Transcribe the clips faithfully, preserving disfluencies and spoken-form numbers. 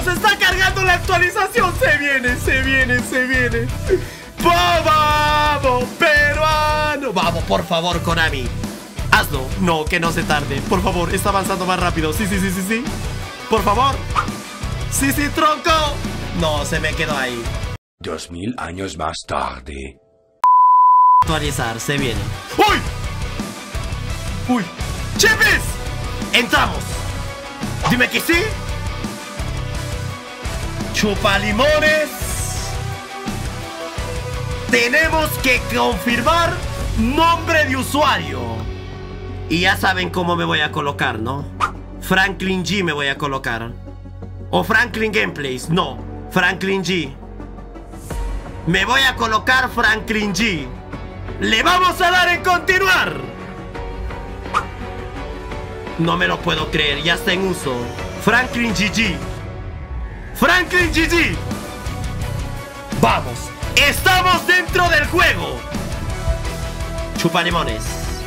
Chicos, está cargando la actualización. Se viene, se viene, se viene. ¡Vamos, peruano! Vamos, por favor, Konami. Hazlo. No, que no se tarde. Por favor, está avanzando más rápido. Sí, sí, sí, sí, sí. Por favor. Sí, sí, tronco. No, se me quedó ahí. Dos mil años más tarde. Actualizar, se viene. ¡Uy! ¡Uy! ¡Chipis! Entramos. Dime que sí. Chupa limones. Tenemos que confirmar nombre de usuario. Y ya saben cómo me voy a colocar, ¿no? Franklin G me voy a colocar. O Franklin Gameplays. No, Franklin G. Me voy a colocar Franklin G. Le vamos a dar en continuar. No me lo puedo creer, ya está en uso. Franklin G G. Franklin G G. Vamos. Estamos dentro del juego. Chupa limones.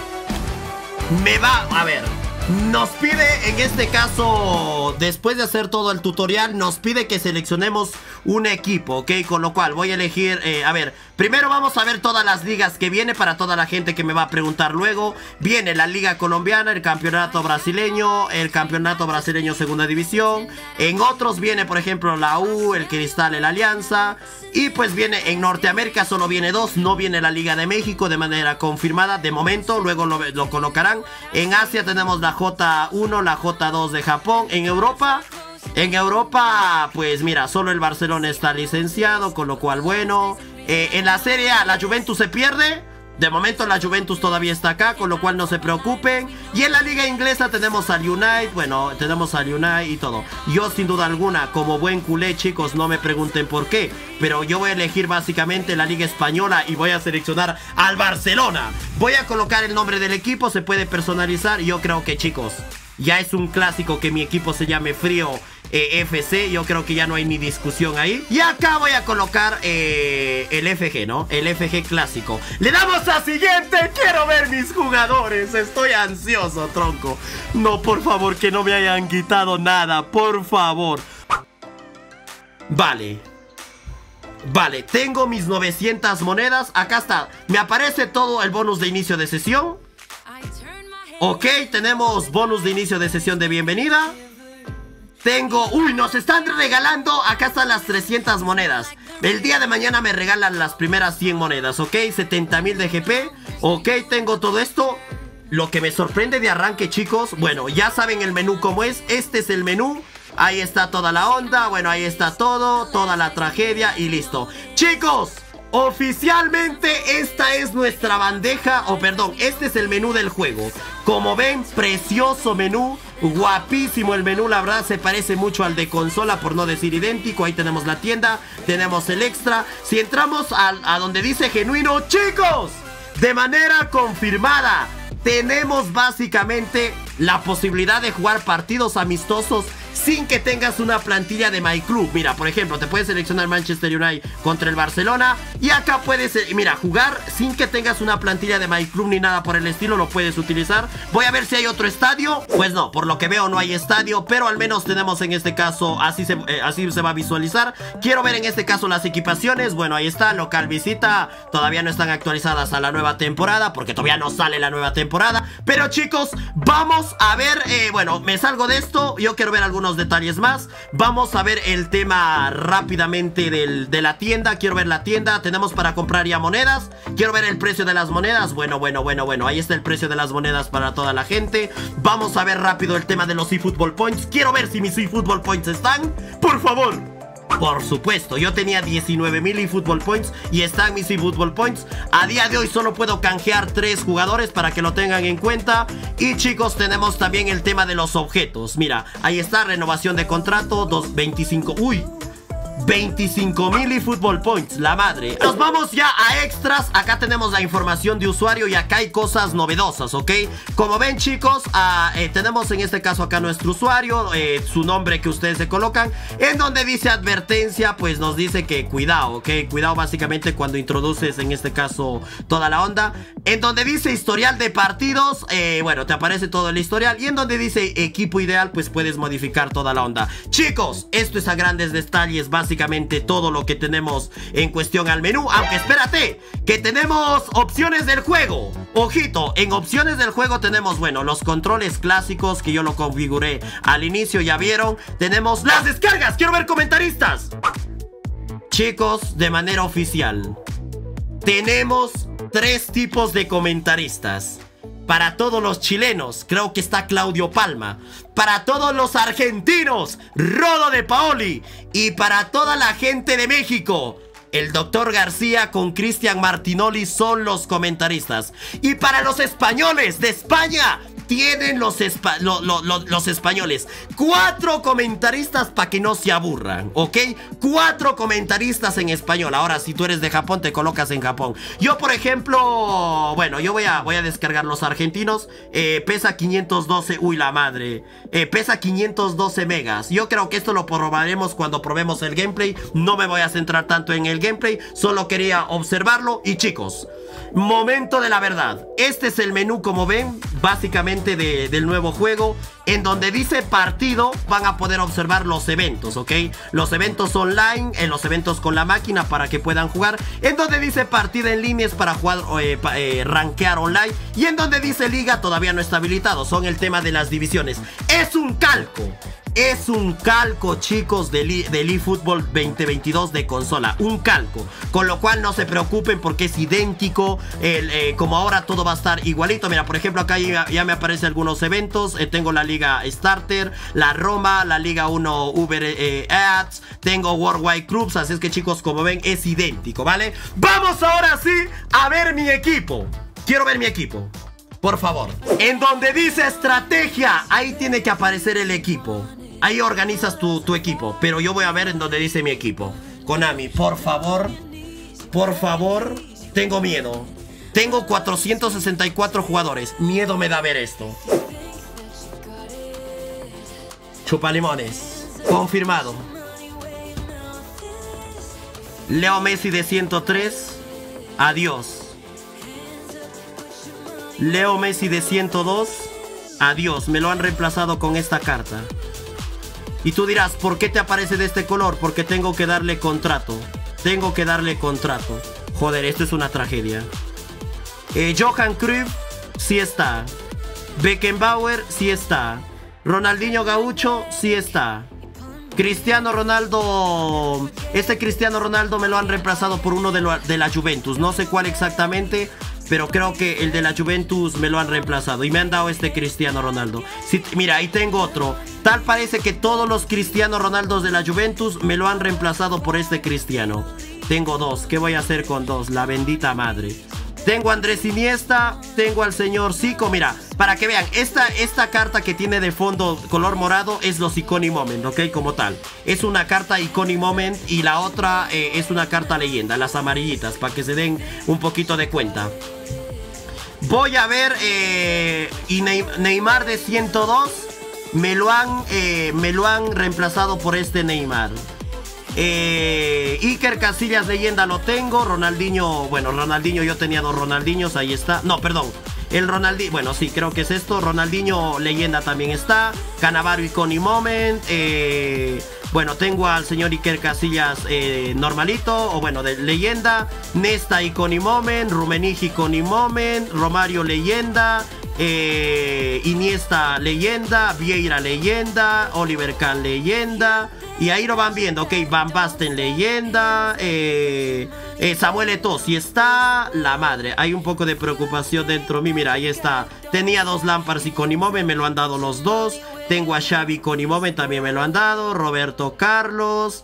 Me va... A ver. Nos pide, en este caso, después de hacer todo el tutorial, nos pide que seleccionemos un equipo, ¿ok? Con lo cual voy a elegir, eh, a ver, primero vamos a ver todas las ligas que viene para toda la gente que me va a preguntar luego. Viene la Liga Colombiana, el Campeonato Brasileño, el Campeonato Brasileño Segunda División. En otros viene, por ejemplo, la U, el Cristal, el Alianza. Y pues viene en Norteamérica, solo viene dos, no viene la Liga de México de manera confirmada de momento, luego lo, lo colocarán. En Asia tenemos la J uno, la J dos de Japón. En Europa, en Europa, pues mira, solo el Barcelona está licenciado, con lo cual bueno. Eh, en la Serie A, la Juventus se pierde. De momento la Juventus todavía está acá, con lo cual no se preocupen. Y en la liga inglesa tenemos al United, bueno, tenemos al United y todo. Yo sin duda alguna, como buen culé, chicos, no me pregunten por qué, pero yo voy a elegir básicamente la liga española y voy a seleccionar al Barcelona. Voy a colocar el nombre del equipo, se puede personalizar. Y yo creo que, chicos, ya es un clásico que mi equipo se llame Frío eh, F C. Yo creo que ya no hay ni discusión ahí. Y acá voy a colocar eh, el F G, ¿no? El F G clásico. Le damos a siguiente. Quiero ver mis jugadores. Estoy ansioso, tronco. No, por favor, que no me hayan quitado nada. Por favor. Vale. Vale, tengo mis novecientas monedas. Acá está. Me aparece todo el bonus de inicio de sesión. Ok, tenemos bonus de inicio de sesión de bienvenida. Tengo... Uy, nos están regalando... Acá están las trescientas monedas. El día de mañana me regalan las primeras cien monedas, ok. setenta mil de G P. Ok, tengo todo esto. Lo que me sorprende de arranque, chicos. Bueno, ya saben el menú cómo es. Este es el menú. Ahí está toda la onda. Bueno, ahí está todo. Toda la tragedia y listo. Chicos, oficialmente esta es nuestra bandeja. O perdón, este es el menú del juego. Como ven, precioso menú. Guapísimo el menú, la verdad se parece mucho al de consola, por no decir idéntico. Ahí tenemos la tienda, tenemos el extra. Si entramos a, a donde dice genuino, chicos, de manera confirmada, tenemos básicamente la posibilidad de jugar partidos amistosos sin que tengas una plantilla de My Club. Mira, por ejemplo, te puedes seleccionar Manchester United contra el Barcelona. Y acá puedes, mira, jugar sin que tengas una plantilla de My Club ni nada por el estilo. Lo puedes utilizar. Voy a ver si hay otro estadio. Pues no, por lo que veo no hay estadio, pero al menos tenemos en este caso, así se, eh, así se va a visualizar. Quiero ver en este caso las equipaciones. Bueno, ahí está, local visita. Todavía no están actualizadas a la nueva temporada, porque todavía no sale la nueva temporada. Pero chicos, vamos a ver, eh, bueno, me salgo de esto. Yo quiero ver algunos detalles más. Vamos a ver el tema rápidamente del, de la tienda. Quiero ver la tienda. Tenemos para comprar ya monedas. Quiero ver el precio de las monedas. Bueno, bueno, bueno, bueno. Ahí está el precio de las monedas para toda la gente. Vamos a ver rápido el tema de los eFootball Points. Quiero ver si mis eFootball Points están. Por favor. Por supuesto, yo tenía diecinueve mil eFootball Points y están mis eFootball Points. A día de hoy solo puedo canjear tres jugadores para que lo tengan en cuenta. Y chicos, tenemos también el tema de los objetos. Mira, ahí está, renovación de contrato, dos veinticinco. Uy, veinticinco mil eFootball Points, la madre. Nos vamos ya a extras. Acá tenemos la información de usuario y acá hay cosas novedosas, ¿ok? Como ven, chicos, uh, eh, tenemos en este caso acá nuestro usuario, eh, su nombre que ustedes se colocan. En donde dice advertencia, pues nos dice que cuidado, ¿ok? Cuidado básicamente cuando introduces en este caso toda la onda. En donde dice historial de partidos, eh, bueno, te aparece todo el historial. Y en donde dice equipo ideal, pues puedes modificar toda la onda. Chicos, esto es a grandes detalles básicamente todo lo que tenemos en cuestión al menú. Aunque espérate, que tenemos opciones del juego. Ojito, en opciones del juego tenemos, bueno, los controles clásicos que yo lo configuré al inicio, ya vieron. Tenemos las descargas, quiero ver comentaristas. Chicos, de manera oficial, tenemos tres tipos de comentaristas. Para todos los chilenos, creo que está Claudio Palma. Para todos los argentinos, Rodo de Paoli. Y para toda la gente de México, el doctor García con Cristian Martinoli son los comentaristas. Y para los españoles de España, tienen los, espa lo, lo, lo, los españoles cuatro comentaristas para que no se aburran, ¿ok? Cuatro comentaristas en español. Ahora, si tú eres de Japón, te colocas en Japón. Yo, por ejemplo, bueno, yo voy a, voy a descargar los argentinos. eh, Pesa quinientos doce, uy, la madre. eh, Pesa quinientos doce megas. Yo creo que esto lo probaremos cuando probemos el gameplay. No me voy a centrar tanto en el gameplay, solo quería observarlo. Y chicos, momento de la verdad. Este es el menú, como ven, básicamente de, del nuevo juego. En donde dice partido, van a poder observar los eventos, ¿ok? Los eventos online, en los eventos con la máquina para que puedan jugar. En donde dice partida en línea es para jugar, eh, pa, eh, rankear online. Y en donde dice liga todavía no está habilitado. Son el tema de las divisiones. Es un calco. Es un calco, chicos, del, del eFootball veinte veintidós de consola. Un calco. Con lo cual no se preocupen porque es idéntico. El, eh, como ahora todo va a estar igualito. Mira, por ejemplo, acá ya, ya me aparecen algunos eventos. Eh, tengo la Liga Starter, la Roma, la Liga uno Uber eh, Ads. Tengo Worldwide Clubs. Así es que, chicos, como ven, es idéntico, ¿vale? Vamos ahora sí a ver mi equipo. Quiero ver mi equipo, por favor. En donde dice estrategia, ahí tiene que aparecer el equipo. Ahí organizas tu, tu equipo. Pero yo voy a ver en donde dice mi equipo. Konami, por favor. Por favor. Tengo miedo. Tengo cuatrocientos sesenta y cuatro jugadores. Miedo me da ver esto. Chupalimones. Confirmado. Leo Messi de ciento tres. Adiós. Leo Messi de ciento dos. Adiós. Me lo han reemplazado con esta carta. Y tú dirás, ¿por qué te aparece de este color? Porque tengo que darle contrato. Tengo que darle contrato. Joder, esto es una tragedia. eh, Johan Cruyff, sí está. Beckenbauer, sí está. Ronaldinho Gaucho, sí está. Cristiano Ronaldo. Este Cristiano Ronaldo me lo han reemplazado por uno de, lo, de la Juventus. No sé cuál exactamente, pero creo que el de la Juventus me lo han reemplazado. Y me han dado este Cristiano Ronaldo. Sí, mira, ahí tengo otro. Tal parece que todos los Cristiano Ronaldos de la Juventus me lo han reemplazado por este Cristiano. Tengo dos. ¿Qué voy a hacer con dos? La bendita madre. Tengo a Andrés Iniesta. Tengo al señor Zico. Mira, para que vean, esta, esta carta que tiene de fondo color morado es los Iconic Moment, ¿ok? Como tal. Es una carta Iconic Moment y la otra eh, es una carta leyenda. Las amarillitas, para que se den un poquito de cuenta. Voy a ver eh, y Neymar de ciento dos me lo han eh, me lo han reemplazado por este Neymar. eh, Iker Casillas leyenda lo tengo. Ronaldinho, bueno, Ronaldinho yo tenía dos Ronaldinhos, ahí está. No, perdón, el Ronaldinho, bueno, sí, creo que es esto. Ronaldinho leyenda también está. Cannavaro Iconic Moment. eh, Bueno, tengo al señor Iker Casillas eh, normalito, o bueno, de leyenda. Nesta Iconic Moment, Rummenigge Iconic Moment, Romario leyenda, eh, Iniesta leyenda, Vieira leyenda, Oliver Kahn leyenda. Y ahí lo van viendo, ok, Van Basten leyenda, eh, Eh, Samuel Eto'o, si está la madre, hay un poco de preocupación dentro de mí. Mira, ahí está. Tenía dos Lampards y Connie Moven, me lo han dado los dos. Tengo a Xavi y Connie Moven, también me lo han dado. Roberto Carlos.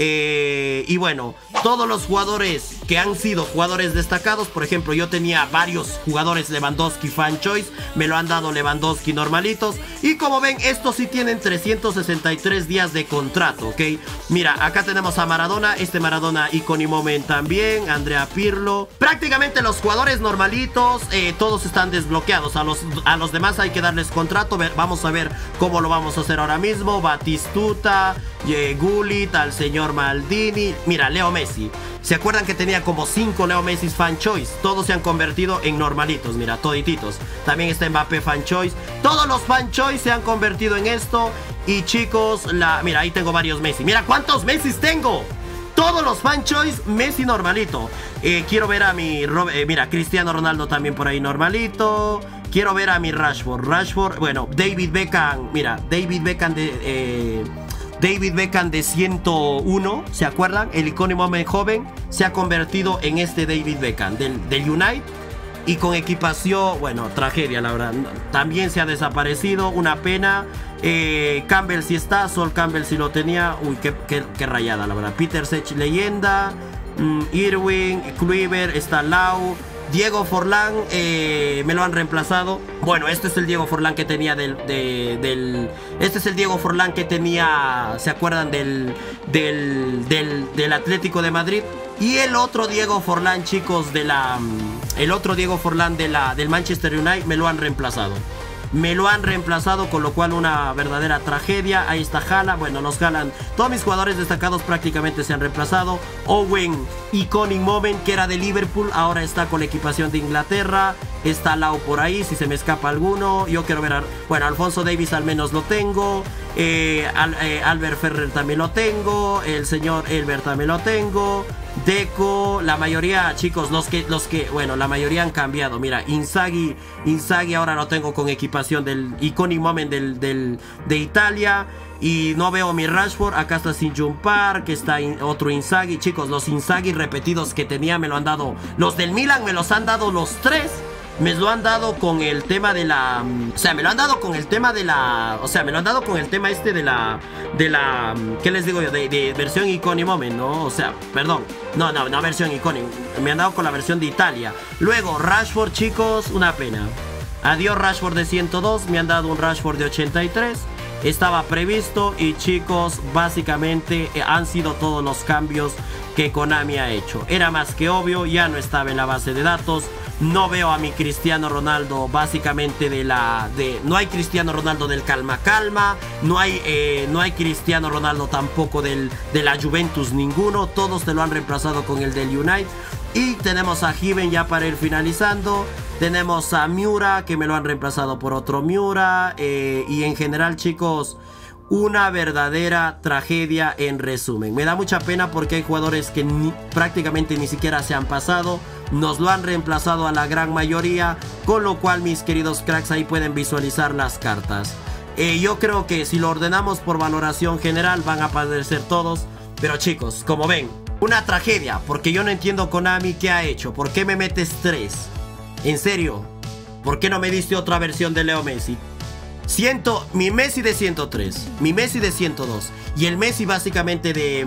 Eh, y bueno, todos los jugadores que han sido jugadores destacados, por ejemplo, yo tenía varios jugadores Lewandowski Fan Choice, me lo han dado Lewandowski normalitos. Y como ven, estos sí tienen trescientos sesenta y tres días de contrato, ¿ok? Mira, acá tenemos a Maradona, este Maradona y Connie Moment también, Andrea Pirlo. Prácticamente los jugadores normalitos, eh, todos están desbloqueados. A los, a los demás hay que darles contrato. Vamos a ver cómo lo vamos a hacer ahora mismo. Batistuta, eh, Gullit, al señor Maldini. Mira, Leo Messi. ¿Se acuerdan que tenía como cinco Leo Messi Fan Choice? Todos se han convertido en normalitos, mira, todititos. También está Mbappé Fan Choice. Todos los Fan Choice se han convertido en esto. Y chicos, la... mira, ahí tengo varios Messi. Mira cuántos Messi tengo. Todos los Fan Choice, Messi normalito. eh, Quiero ver a mi... Eh, mira, Cristiano Ronaldo también por ahí normalito. Quiero ver a mi Rashford. Rashford, bueno, David Beckham. Mira, David Beckham de... Eh, David Beckham de ciento uno, ¿se acuerdan? El icónico Moment joven se ha convertido en este David Beckham del, del United. Y con equipación, bueno, tragedia la verdad. También se ha desaparecido, una pena. eh, Campbell sí está, Sol Campbell sí lo tenía. Uy, qué, qué, qué rayada la verdad. Peter Sech, leyenda. mm, Irwin, Kluivert, está Lau. Diego Forlán, eh, me lo han reemplazado. Bueno, este es el Diego Forlán que tenía del, de, del... Este es el Diego Forlán que tenía... ¿Se acuerdan? Del, del, del, del Atlético de Madrid. Y el otro Diego Forlán, chicos, de la... El otro Diego Forlán de la, del Manchester United me lo han reemplazado. Me lo han reemplazado, con lo cual una verdadera tragedia. Ahí está Haaland, bueno, los Haaland, todos mis jugadores destacados prácticamente se han reemplazado. Owen y Connie Moment, que era de Liverpool, ahora está con la equipación de Inglaterra. Está Lau por ahí, si se me escapa alguno. Yo quiero ver, a, bueno, Alfonso Davies al menos lo tengo. eh, Al, eh, Albert Ferrer también lo tengo. El señor Elbert también lo tengo. Deco, la mayoría, chicos, los que, los que, bueno, la mayoría han cambiado. Mira, Inzaghi, Inzaghi ahora lo tengo con equipación del Iconic Moment del, del, de Italia. Y no veo mi Rashford. Acá está Sin-Jun Park, está in, otro Inzaghi. Chicos, los Inzaghi repetidos que tenía me lo han dado. Los del Milan me los han dado los tres. Me lo han dado con el tema de la... O sea, me lo han dado con el tema de la... O sea, me lo han dado con el tema este de la... De la... ¿Qué les digo yo? De, de versión Iconic Moment, ¿no? O sea, perdón. No, no, no versión Iconic. Me han dado con la versión de Italia. Luego, Rashford, chicos, una pena. Adiós Rashford de ciento dos. Me han dado un Rashford de ochenta y tres. Estaba previsto y chicos, básicamente eh, han sido todos los cambios que Konami ha hecho. Era más que obvio, ya no estaba en la base de datos. No veo a mi Cristiano Ronaldo básicamente de la... de no hay Cristiano Ronaldo del calma calma. No hay, eh, no hay Cristiano Ronaldo tampoco del, de la Juventus, ninguno. Todos te lo han reemplazado con el del United. Y tenemos a Given ya para ir finalizando. Tenemos a Miura, que me lo han reemplazado por otro Miura. Eh, y en general, chicos, una verdadera tragedia en resumen. Me da mucha pena porque hay jugadores que ni, prácticamente ni siquiera se han pasado. Nos lo han reemplazado a la gran mayoría. Con lo cual, mis queridos cracks, ahí pueden visualizar las cartas. Eh, yo creo que si lo ordenamos por valoración general van a aparecer todos. Pero chicos, como ven, una tragedia. Porque yo no entiendo Konami qué ha hecho. ¿Por qué me metes tres? En serio, ¿por qué no me diste otra versión de Leo Messi? Ciento, mi Messi de ciento tres, mi Messi de ciento dos y el Messi básicamente de,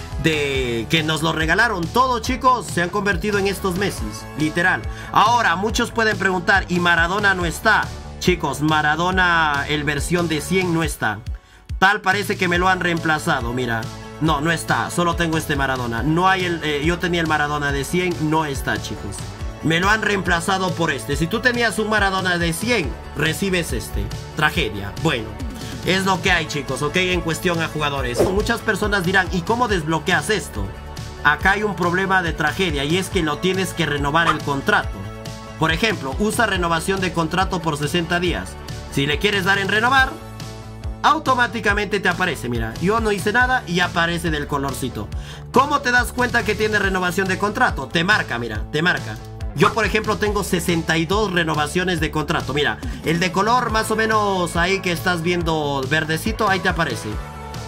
de que nos lo regalaron todo, chicos, se han convertido en estos Messis, literal. Ahora, muchos pueden preguntar, ¿y Maradona no está? Chicos, Maradona, el versión de cien no está. Tal parece que me lo han reemplazado, mira. No, no está, solo tengo este Maradona. No hay el, eh, yo tenía el Maradona de cien, no está, chicos. Me lo han reemplazado por este. Si tú tenías un Maradona de cien, recibes este. Tragedia. Bueno, es lo que hay, chicos, ¿ok? En cuestión a jugadores. Muchas personas dirán, ¿y cómo desbloqueas esto? Acá hay un problema de tragedia y es que lo tienes que renovar el contrato. Por ejemplo, usa renovación de contrato por sesenta días. Si le quieres dar en renovar, automáticamente te aparece, mira, yo no hice nada y aparece del colorcito. ¿Cómo te das cuenta que tiene renovación de contrato? Te marca, mira, te marca. Yo, por ejemplo, tengo sesenta y dos renovaciones de contrato. Mira, el de color más o menos ahí que estás viendo verdecito, ahí te aparece.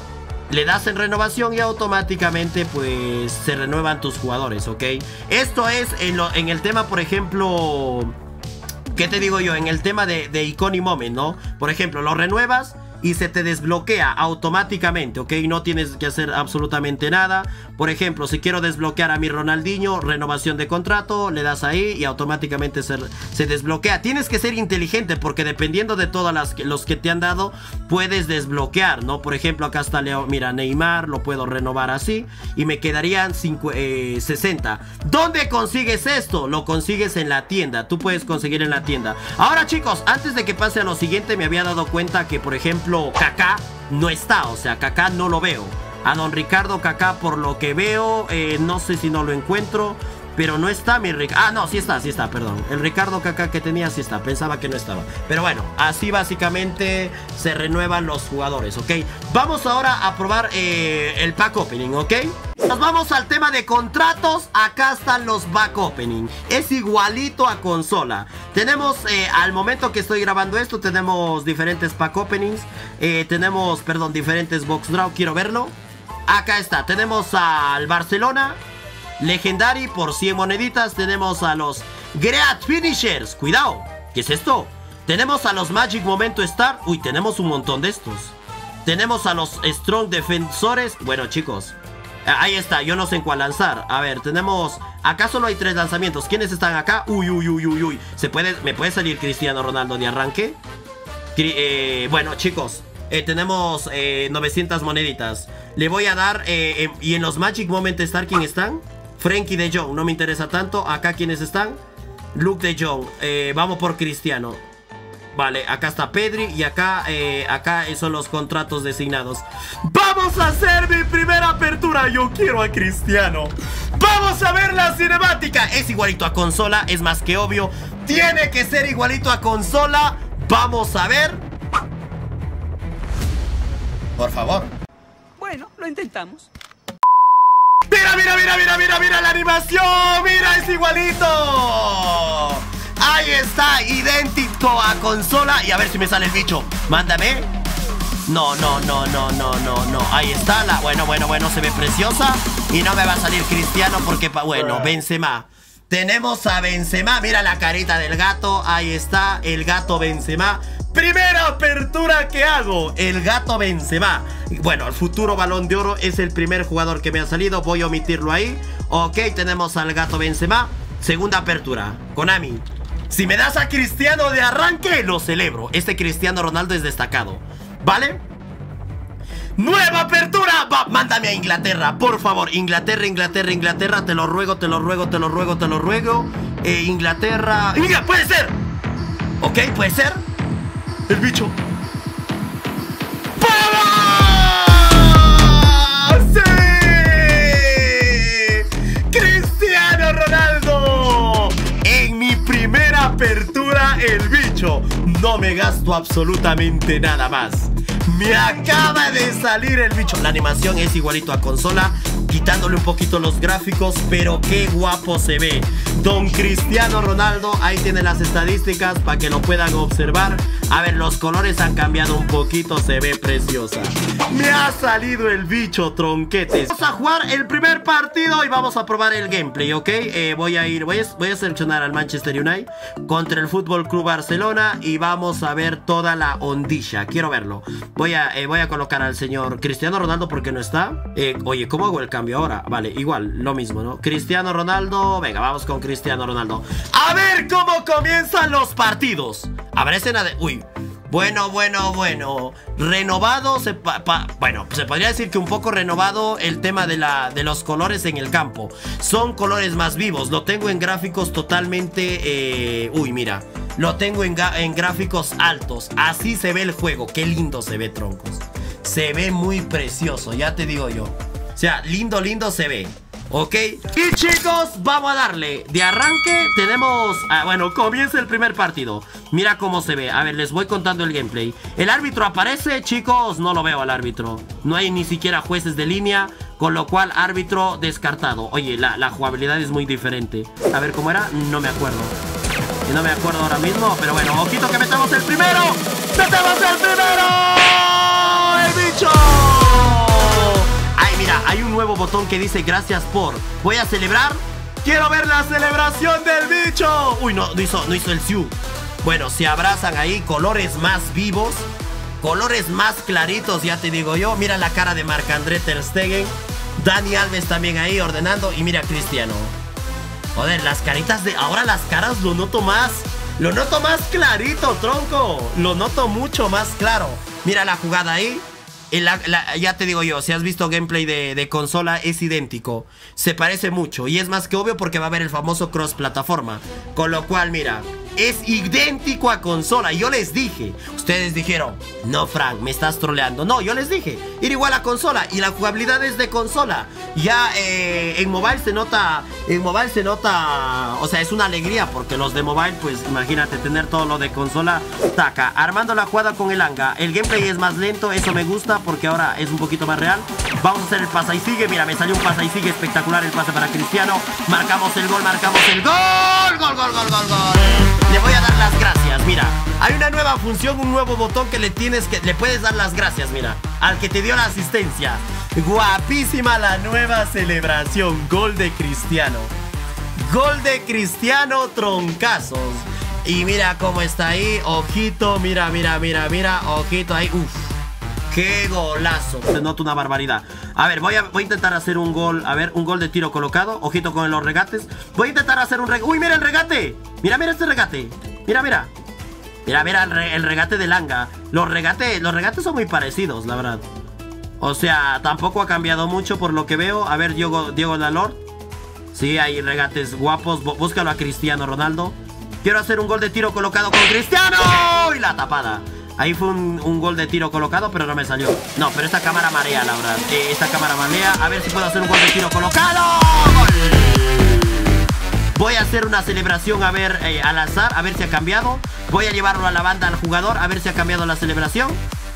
le das en renovación y automáticamente pues se renuevan tus jugadores, ¿ok? Esto es en, lo, en el tema, por ejemplo, ¿qué te digo yo? En el tema de, de Iconic Moment, ¿no? Por ejemplo, lo renuevas y se te desbloquea automáticamente, ¿ok? No tienes que hacer absolutamente nada. Por ejemplo, si quiero desbloquear a mi Ronaldinho, renovación de contrato, le das ahí y automáticamente se, se desbloquea. Tienes que ser inteligente porque dependiendo de todos las, los que te han dado, puedes desbloquear, ¿no? Por ejemplo, acá está Leo, mira, Neymar, lo puedo renovar así y me quedarían cinco, eh, sesenta. ¿Dónde consigues esto? Lo consigues en la tienda, tú puedes conseguir en la tienda. Ahora, chicos, antes de que pase a lo siguiente, me había dado cuenta que, por ejemplo, Kaká no está, o sea, Kaká no lo veo. A don Ricardo Kaká, por lo que veo, eh, no sé si no lo encuentro, pero no está mi Ricardo. Ah, no, sí está, sí está, perdón. El Ricardo Kaká que tenía sí está, pensaba que no estaba. Pero bueno, así básicamente se renuevan los jugadores, ¿ok? Vamos ahora a probar eh, el pack opening, ¿ok? Nos vamos al tema de contratos. Acá están los back opening. Es igualito a consola. Tenemos, eh, al momento que estoy grabando esto, tenemos diferentes pack openings. eh, Tenemos, perdón, diferentes box draw. Quiero verlo. Acá está, tenemos al Barcelona Legendary por cien moneditas. Tenemos a los Great Finishers. Cuidado, ¿qué es esto? Tenemos a los Magic Momento Star. Uy, tenemos un montón de estos. Tenemos a los Strong Defensores. Bueno, chicos, ahí está, yo no sé en cuál lanzar. A ver, tenemos... Acá solo hay tres lanzamientos. ¿Quiénes están acá? Uy, uy, uy, uy, uy. ¿Se puede... ¿Me puede salir Cristiano Ronaldo de arranque? Eh, bueno, chicos, eh, tenemos eh, novecientas moneditas. Le voy a dar... Eh, eh, y en los Magic Moment Star, ¿quién están? Frankie de Jong, no me interesa tanto. Acá, ¿quiénes están? Luke de Jong. eh, Vamos por Cristiano. Vale, acá está Pedri y acá, eh, acá son los contratos designados. ¡Vamos a hacer mi primera apertura! Yo quiero a Cristiano. ¡Vamos a ver la cinemática! Es igualito a consola, es más que obvio. Tiene que ser igualito a consola. Vamos a ver. Por favor. Bueno, lo intentamos. ¡Mira, mira, mira, mira, mira, mira la animación! ¡Mira, es igualito! Ahí está, idéntico a consola. Y a ver si me sale el bicho. Mándame. No, no, no, no, no, no, no. Ahí está la... Bueno, bueno, bueno, se ve preciosa. Y no me va a salir Cristiano porque... Pa... Bueno, Benzema. Tenemos a Benzema. Mira la carita del gato. Ahí está, el gato Benzema. Primera apertura que hago. El gato Benzema. Bueno, el futuro Balón de Oro es el primer jugador que me ha salido. Voy a omitirlo ahí. Ok, tenemos al gato Benzema. Segunda apertura. Konami, si me das a Cristiano de arranque, lo celebro. Este Cristiano Ronaldo es destacado, ¿vale? ¡Nueva apertura! Va, mándame a Inglaterra, por favor. Inglaterra, Inglaterra, Inglaterra. Te lo ruego, te lo ruego, te lo ruego, te lo ruego. eh, Inglaterra... ¡Mira, puede ser! Ok, puede ser. El bicho. ¡Vamos! ¡Sí! ¡Cristiano Ronaldo! En mi primera apertura, el bicho. No me gasto absolutamente nada más. Me acaba de salir el bicho. La animación es igualito a consola, quitándole un poquito los gráficos, pero qué guapo se ve. Don Cristiano Ronaldo, ahí tiene las estadísticas para que lo puedan observar. A ver, los colores han cambiado un poquito, se ve preciosa. Me ha salido el bicho, tronquetes. Vamos a jugar el primer partido y vamos a probar el gameplay, ¿ok? Eh, voy a ir, voy a, voy a seleccionar al Manchester United contra el Fútbol Club Barcelona y vamos a ver toda la ondilla. Quiero verlo. Voy a, eh, voy a colocar al señor Cristiano Ronaldo porque no está. Eh, oye, ¿cómo hago el cambio ahora? Vale, igual, lo mismo, ¿no? Cristiano Ronaldo, venga, vamos con Cristiano Ronaldo. A ver cómo comienzan los partidos. Habrá escena de... Uy, bueno, bueno, bueno. Renovado, se pa, pa, bueno, se podría decir que un poco renovado el tema de, la, de los colores en el campo. Son colores más vivos, lo tengo en gráficos totalmente... Eh, uy, mira, lo tengo en, en gráficos altos. Así se ve el juego, qué lindo se ve, troncos. Se ve muy precioso, ya te digo yo. O sea, lindo, lindo se ve. Ok, y chicos, vamos a darle. De arranque tenemos, ah, bueno, comienza el primer partido. Mira cómo se ve, a ver, les voy contando el gameplay. El árbitro aparece, chicos, no lo veo al árbitro. No hay ni siquiera jueces de línea, con lo cual árbitro descartado. Oye, la, la jugabilidad es muy diferente. A ver, ¿cómo era? No me acuerdo. Y no me acuerdo ahora mismo, pero bueno, ojito que metemos el primero. ¡Metemos el primero! ¡El bicho! hay un nuevo botón que dice gracias por. Voy a celebrar. ¡Quiero ver la celebración del bicho! Uy, no, no hizo, no hizo el Siu. Bueno, se abrazan ahí, colores más vivos, colores más claritos, ya te digo yo. Mira la cara de Marc-André Ter Stegen. Dani Alves también ahí ordenando. Y mira Cristiano. Joder, las caritas de... Ahora las caras lo noto más. Lo noto más clarito, tronco. Lo noto mucho más claro. Mira la jugada ahí. La, la, ya te digo yo, si has visto gameplay de, de consola, es idéntico. Se parece mucho. Y es más que obvio porque va a haber el famoso cross plataforma. Con lo cual, mira, es idéntico a consola. Yo les dije. Ustedes dijeron, no, Frank, me estás troleando. No, yo les dije, ir igual a consola. Y la jugabilidad es de consola. Ya eh, en mobile se nota. En mobile se nota. O sea, es una alegría. Porque los de mobile, pues imagínate tener todo lo de consola. Taca, armando la jugada con el Anga. El gameplay es más lento, eso me gusta porque ahora es un poquito más real. Vamos a hacer el pasa y sigue. Mira, me salió un pasa y sigue espectacular. El pase para Cristiano. Marcamos el gol, marcamos el gol. Gol, gol, gol, gol, gol. Le voy a dar las gracias, mira. Hay una nueva función, un nuevo botón que le tienes que... Le puedes dar las gracias, mira, al que te dio la asistencia. Guapísima la nueva celebración. Gol de Cristiano. Gol de Cristiano, troncazos. Y mira cómo está ahí. Ojito, mira, mira, mira, mira. Ojito ahí, uff. ¡Qué golazo! Se nota una barbaridad. A ver, voy a, voy a intentar hacer un gol. A ver, un gol de tiro colocado. Ojito con los regates. Voy a intentar hacer un regate. ¡Uy, mira el regate! Mira, mira este regate. Mira, mira. Mira, mira el, re, el regate de Langa. Los regates, los regates son muy parecidos, la verdad. O sea, tampoco ha cambiado mucho por lo que veo. A ver, Diego, Diego Dalot. Sí, hay regates guapos. Búscalo a Cristiano Ronaldo. Quiero hacer un gol de tiro colocado con Cristiano. Y la tapada. Ahí fue un, un gol de tiro colocado, pero no me salió. No, pero esta cámara marea, la verdad. Eh, esta cámara marea. A ver si puedo hacer un gol de tiro colocado. ¡Gol! Voy a hacer una celebración, a ver, eh, al azar. A ver si ha cambiado. Voy a llevarlo a la banda al jugador. A ver si ha cambiado la celebración.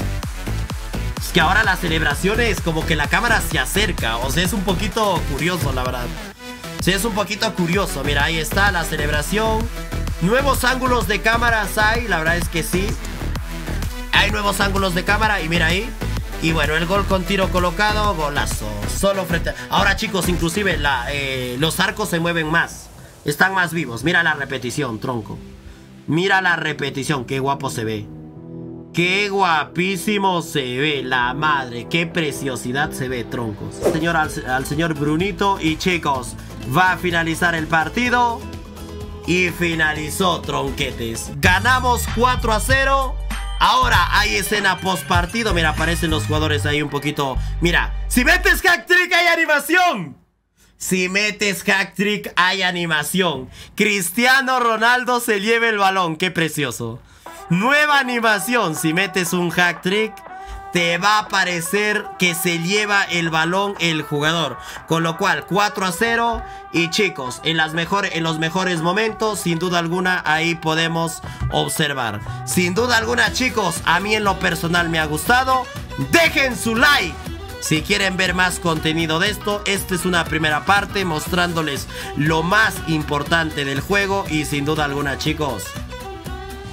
Es que ahora la celebración es como que la cámara se acerca. O sea, es un poquito curioso, la verdad. Sí, es un poquito curioso. Mira, ahí está la celebración. Nuevos ángulos de cámaras hay. La verdad es que sí. Hay nuevos ángulos de cámara y mira ahí. Y bueno, el gol con tiro colocado. Golazo. Solo frente a... Ahora, chicos, inclusive la, eh, los arcos se mueven más. Están más vivos. Mira la repetición, tronco. Mira la repetición. Qué guapo se ve. Qué guapísimo se ve. La madre. Qué preciosidad se ve, troncos. Señor, al, al señor Brunito. Y chicos, va a finalizar el partido. Y finalizó, tronquetes. Ganamos cuatro a cero. Ahora hay escena post partido. Mira, aparecen los jugadores ahí un poquito. Mira, si metes hack trick hay animación. Si metes hack trick hay animación. Cristiano Ronaldo se lleva el balón. Qué precioso. Nueva animación. Si metes un hack trick, te va a parecer que se lleva el balón el jugador. Con lo cual, cuatro a cero. Y chicos, en, las mejores, en los mejores momentos, sin duda alguna, ahí podemos observar. Sin duda alguna, chicos, a mí en lo personal me ha gustado. Dejen su like si quieren ver más contenido de esto. Esta es una primera parte mostrándoles lo más importante del juego. Y sin duda alguna, chicos,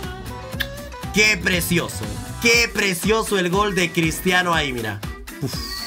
qué precioso. Qué precioso el gol de Cristiano ahí, mira. Uf.